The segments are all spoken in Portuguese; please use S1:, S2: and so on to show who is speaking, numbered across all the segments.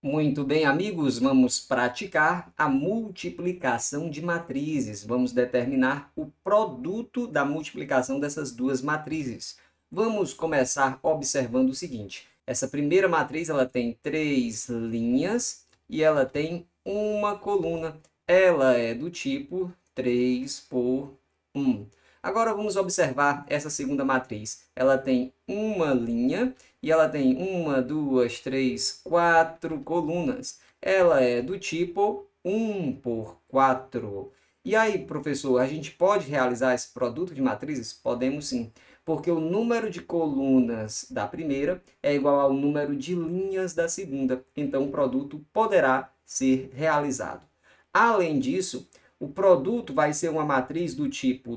S1: Muito bem, amigos, vamos praticar a multiplicação de matrizes. Vamos determinar o produto da multiplicação dessas duas matrizes. Vamos começar observando o seguinte. Essa primeira matriz ela tem 3 linhas e ela tem uma coluna. Ela é do tipo 3 por 1. Agora vamos observar essa segunda matriz. Ela tem uma linha e ela tem 1, 2, 3, 4 colunas. Ela é do tipo 1 por 4. E aí, professor, a gente pode realizar esse produto de matrizes? Podemos sim, porque o número de colunas da primeira é igual ao número de linhas da segunda. Então, o produto poderá ser realizado. Além disso, o produto vai ser uma matriz do tipo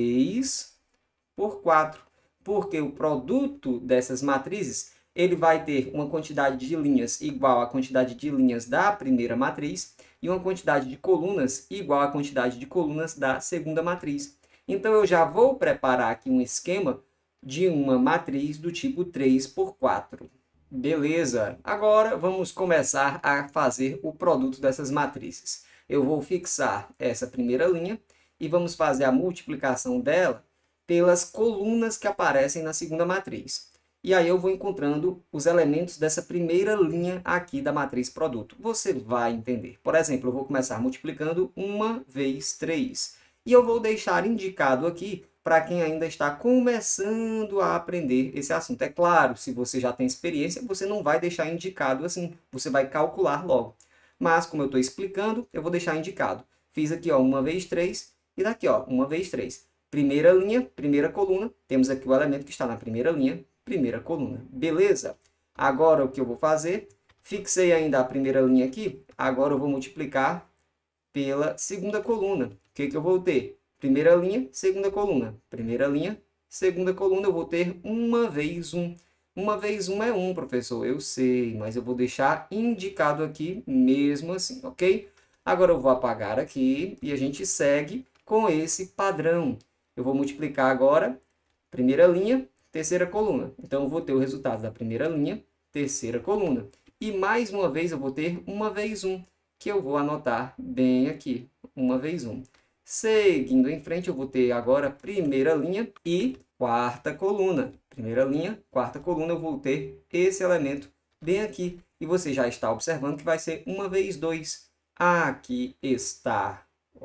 S1: 3 por 4, porque o produto dessas matrizes ele vai ter uma quantidade de linhas igual à quantidade de linhas da primeira matriz e uma quantidade de colunas igual à quantidade de colunas da segunda matriz. Então, eu já vou preparar aqui um esquema de uma matriz do tipo 3 por 4. Beleza, agora vamos começar a fazer o produto dessas matrizes. Eu vou fixar essa primeira linha e vamos fazer a multiplicação dela pelas colunas que aparecem na segunda matriz. E aí eu vou encontrando os elementos dessa primeira linha aqui da matriz produto. Você vai entender. Por exemplo, eu vou começar multiplicando 1 vezes 3. E eu vou deixar indicado aqui para quem ainda está começando a aprender esse assunto. É claro, se você já tem experiência, você não vai deixar indicado assim. Você vai calcular logo. Mas, como eu estou explicando, eu vou deixar indicado. Fiz aqui, ó, 1 vezes 3 e daqui, ó, 1 vezes 3. Primeira linha, primeira coluna. Temos aqui o elemento que está na primeira linha, primeira coluna. Beleza? Agora, o que eu vou fazer? Fixei ainda a primeira linha aqui. Agora, eu vou multiplicar pela segunda coluna. O que eu vou ter? Primeira linha, segunda coluna. Primeira linha, segunda coluna. Eu vou ter 1 vezes 1. 1 vezes 1 é 1, professor. Eu sei, mas eu vou deixar indicado aqui mesmo assim, ok? Agora eu vou apagar aqui e a gente segue com esse padrão. Eu vou multiplicar agora primeira linha, terceira coluna. Então, eu vou ter o resultado da primeira linha, terceira coluna. E mais uma vez eu vou ter 1 vezes 1, que eu vou anotar bem aqui. 1 vezes 1. Seguindo em frente, eu vou ter agora primeira linha e quarta coluna. Primeira linha, quarta coluna, eu vou ter esse elemento bem aqui. E você já está observando que vai ser 1 vezes 2. Aqui está.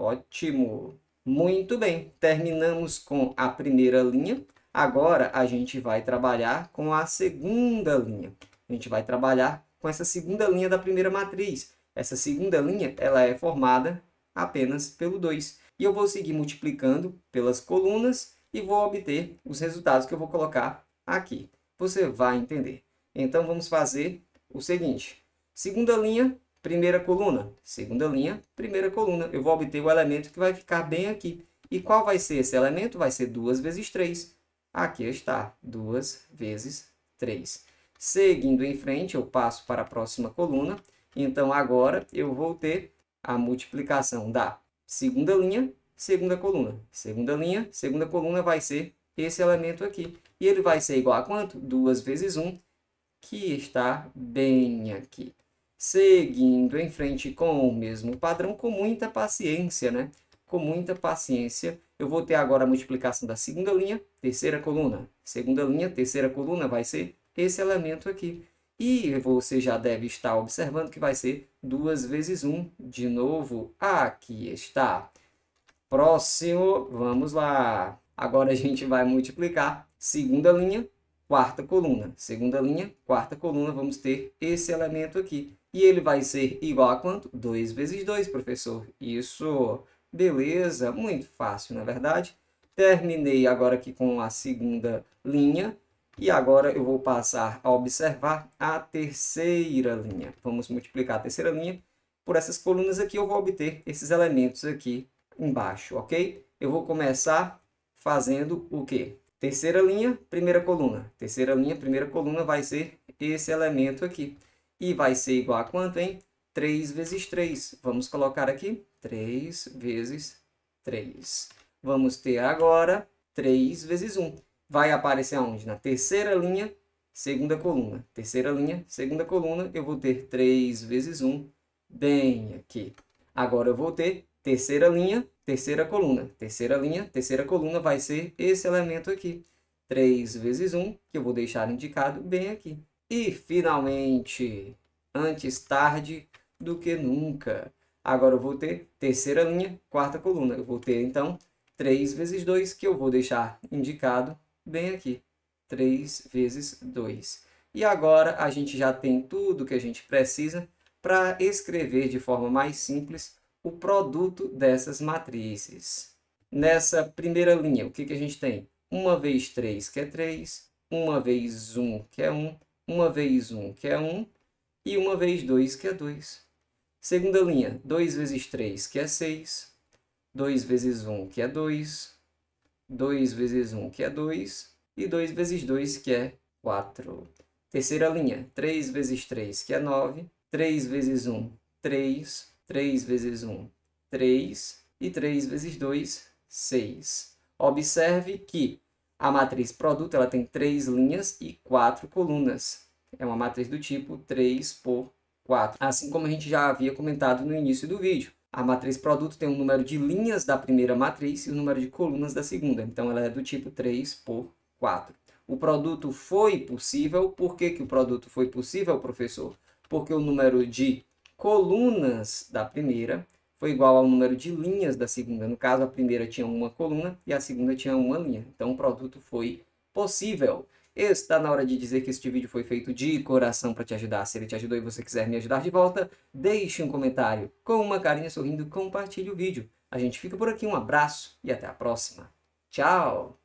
S1: Ótimo. Muito bem. Terminamos com a primeira linha. Agora, a gente vai trabalhar com a segunda linha. A gente vai trabalhar com essa segunda linha da primeira matriz. Essa segunda linha ela é formada apenas pelo 2. E eu vou seguir multiplicando pelas colunas e vou obter os resultados que eu vou colocar aqui. Você vai entender. Então, vamos fazer o seguinte. Segunda linha, primeira coluna. Segunda linha, primeira coluna. Eu vou obter o elemento que vai ficar bem aqui. E qual vai ser esse elemento? Vai ser 2 vezes 3. Aqui está, 2 vezes 3. Seguindo em frente, eu passo para a próxima coluna. Então, agora eu vou ter a multiplicação da segunda linha, segunda coluna. Segunda linha, segunda coluna vai ser esse elemento aqui. E ele vai ser igual a quanto? 2 vezes 1, que está bem aqui. Seguindo em frente com o mesmo padrão, com muita paciência, né? Com muita paciência, eu vou ter agora a multiplicação da segunda linha, terceira coluna. Segunda linha, terceira coluna vai ser esse elemento aqui. E você já deve estar observando que vai ser 2 vezes 1. De novo, aqui está. Próximo, vamos lá. Agora a gente vai multiplicar segunda linha, quarta coluna. Segunda linha, quarta coluna, vamos ter esse elemento aqui. E ele vai ser igual a quanto? 2 vezes 2, professor. Isso, beleza, muito fácil, na verdade. Terminei agora aqui com a segunda linha. E agora eu vou passar a observar a terceira linha. Vamos multiplicar a terceira linha por essas colunas aqui. Eu vou obter esses elementos aqui embaixo, ok? Eu vou começar fazendo o quê? Terceira linha, primeira coluna. Terceira linha, primeira coluna vai ser esse elemento aqui. E vai ser igual a quanto, hein? 3 vezes 3. Vamos colocar aqui 3 vezes 3. Vamos ter agora 3 vezes 1. Vai aparecer aonde? Na terceira linha, segunda coluna. Terceira linha, segunda coluna, eu vou ter 3 vezes 1 bem aqui. Agora eu vou ter terceira linha, terceira coluna. Terceira linha, terceira coluna vai ser esse elemento aqui. 3 vezes 1, que eu vou deixar indicado bem aqui. E, finalmente, antes tarde do que nunca. Agora eu vou ter terceira linha, quarta coluna. Eu vou ter, então, 3 vezes 2, que eu vou deixar indicado bem aqui. 3 vezes 2. E agora a gente já tem tudo que a gente precisa para escrever de forma mais simples o produto dessas matrizes. Nessa primeira linha, o que a gente tem? 1 vezes 3, que é 3. 1 vezes 1, que é 1. 1 vezes 1, que é 1. E 1 vezes 2, que é 2. Segunda linha, 2 vezes 3, que é 6. 2 vezes 1, que é 2. 2 vezes 1, que é 2. E 2 vezes 2, que é 4. Terceira linha, 3 vezes 3, que é 9. 3 vezes 1, 3. 3 vezes 1, 3. E 3 vezes 2, 6. Observe que a matriz produto ela tem 3 linhas e 4 colunas. É uma matriz do tipo 3 por 4. Assim como a gente já havia comentado no início do vídeo. A matriz produto tem um número de linhas da primeira matriz e o número de colunas da segunda. Então, ela é do tipo 3 por 4. O produto foi possível. Por que o produto foi possível, professor? Porque o número de colunas da primeira foi igual ao número de linhas da segunda. No caso, a primeira tinha uma coluna e a segunda tinha uma linha. Então, o produto foi possível. Está na hora de dizer que este vídeo foi feito de coração para te ajudar. Se ele te ajudou e você quiser me ajudar de volta, deixe um comentário com uma carinha sorrindo, compartilhe o vídeo. A gente fica por aqui, um abraço e até a próxima. Tchau!